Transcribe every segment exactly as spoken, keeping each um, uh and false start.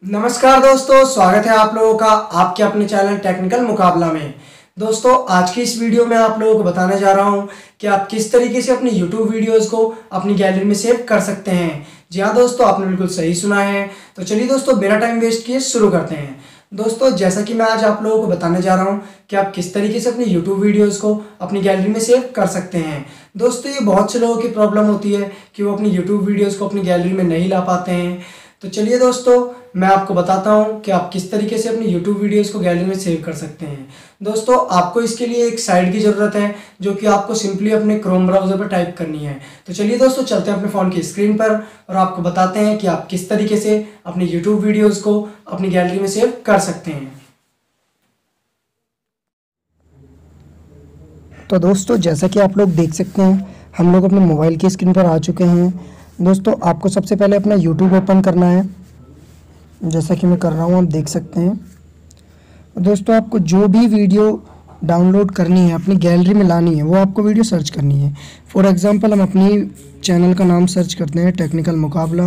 नमस्कार दोस्तों, स्वागत है आप लोगों का आपके अपने चैनल टेक्निकल मुकाबला में। दोस्तों आज की इस वीडियो में आप लोगों को बताने जा रहा हूं कि आप किस तरीके से अपनी यूट्यूब वीडियोस को अपनी गैलरी में सेव कर सकते हैं। जी हाँ दोस्तों, आपने बिल्कुल सही सुना है। तो चलिए दोस्तों, बिना टाइम वेस्ट किए शुरू करते हैं। दोस्तों जैसा कि मैं आज आप लोगों को बताने जा रहा हूं कि आप किस तरीके से अपनी यूट्यूब वीडियोस को अपनी गैलरी में सेव कर सकते हैं। दोस्तों ये बहुत से लोगों की प्रॉब्लम होती है कि वो अपनी यूट्यूब वीडियोस को अपनी गैलरी में नहीं ला पाते हैं। तो चलिए दोस्तों, मैं आपको बताता हूं कि आप किस तरीके से अपनी यूट्यूब वीडियोस को गैलरी में सेव कर सकते हैं। दोस्तों आपको इसके लिए एक साइट की ज़रूरत है जो कि आपको सिंपली अपने क्रोम ब्राउज़र पर टाइप करनी है। तो चलिए दोस्तों, चलते हैं अपने फ़ोन की स्क्रीन पर और आपको बताते हैं कि आप किस तरीके से अपनी यूट्यूब वीडियोज़ को अपनी गैलरी में सेव कर सकते हैं। तो दोस्तों जैसा कि आप लोग देख सकते हैं, हम लोग अपने मोबाइल की स्क्रीन पर आ चुके हैं। दोस्तों आपको सबसे पहले अपना यूट्यूब ओपन करना है, जैसा कि मैं कर रहा हूँ, आप देख सकते हैं। दोस्तों आपको जो भी वीडियो डाउनलोड करनी है, अपनी गैलरी में लानी है, वो आपको वीडियो सर्च करनी है। फॉर एग्जांपल हम अपनी चैनल का नाम सर्च करते हैं टेक्निकल मुकाबला,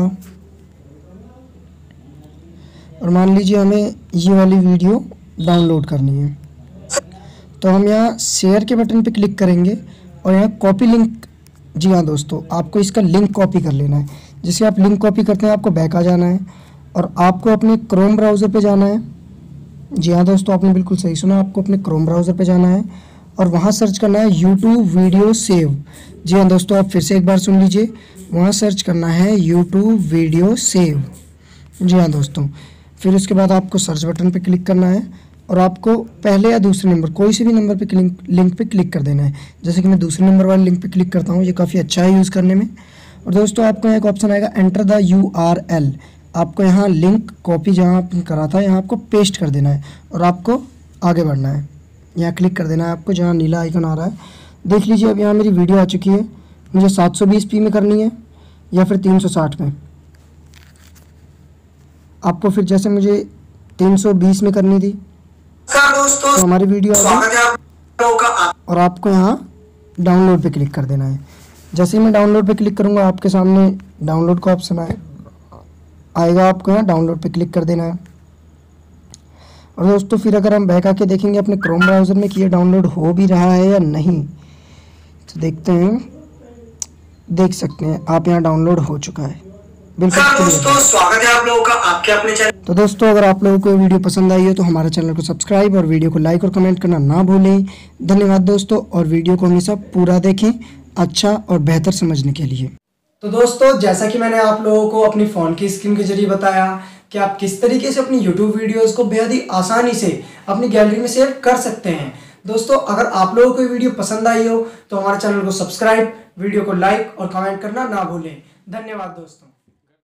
और मान लीजिए हमें ये वाली वीडियो डाउनलोड करनी है। तो हम यहाँ शेयर के बटन पे क्लिक करेंगे और यहाँ कॉपी लिंक, जी हाँ दोस्तों, आपको इसका लिंक कॉपी कर लेना है। जिससे आप लिंक कॉपी करते हैं, आपको बैक आ जाना है और आपको अपने क्रोम ब्राउज़र पे जाना है। जी हाँ दोस्तों, आपने बिल्कुल सही सुना, आपको अपने क्रोम ब्राउज़र पे जाना है और वहाँ सर्च करना है यूट्यूब वीडियो सेव। जी हाँ दोस्तों, आप फिर से एक बार सुन लीजिए, वहाँ सर्च करना है यूट्यूब वीडियो सेव। जी हाँ दोस्तों, फिर उसके बाद आपको सर्च बटन पर क्लिक करना है और आपको पहले या दूसरे नंबर, कोई से भी नंबर पे क्लिक लिंक पे क्लिक कर देना है। जैसे कि मैं दूसरे नंबर वाले लिंक पे क्लिक करता हूँ, ये काफ़ी अच्छा है यूज़ करने में। और दोस्तों आपको यहाँ एक ऑप्शन आएगा enter the U R L. आपको यहाँ लिंक कॉपी जहाँ आपने करा था, यहाँ आपको पेस्ट कर देना है और आपको आगे बढ़ना है। यहाँ क्लिक कर देना है आपको, जहाँ नीला आइकन आ रहा है। देख लीजिए अब यहाँ मेरी वीडियो आ चुकी है। मुझे सात सौ बीस पी में करनी है या फिर तीन सौ साठ में। आपको फिर जैसे मुझे तीन सौ बीस में करनी थी, दोस्तों तो हमारी वीडियो स्वागत है आप लोगों का। और आपको यहाँ डाउनलोड पे क्लिक कर देना है। जैसे ही मैं डाउनलोड पे क्लिक करूँगा, आपके सामने डाउनलोड का ऑप्शन आए आएगा, आपको यहाँ डाउनलोड पे क्लिक कर देना है। और दोस्तों फिर अगर हम बैक आके देखेंगे अपने क्रोम ब्राउज़र में कि ये डाउनलोड हो भी रहा है या नहीं, तो देखते हैं। देख सकते हैं आप, यहाँ डाउनलोड हो चुका है। बिल्कुल दोस्तों स्वागत है आप लोगों का आपके अपने चैनल। तो दोस्तों अगर आप लोगों को ये वीडियो पसंद आई हो तो हमारे चैनल को सब्सक्राइब और वीडियो को लाइक और कमेंट करना ना भूलें। धन्यवाद दोस्तों, और वीडियो को हमेशा पूरा देखें अच्छा और बेहतर समझने के लिए। तो दोस्तों जैसा कि मैंने आप लोगों को अपनी फ़ोन की स्क्रीन के जरिए बताया कि आप किस तरीके से अपनी यूट्यूब वीडियोस को बेहद ही आसानी से अपनी गैलरी में सेव कर सकते हैं। दोस्तों अगर आप लोगों को ये वीडियो पसंद आई हो तो हमारे चैनल को सब्सक्राइब, वीडियो को लाइक और कमेंट करना ना भूलें। धन्यवाद दोस्तों।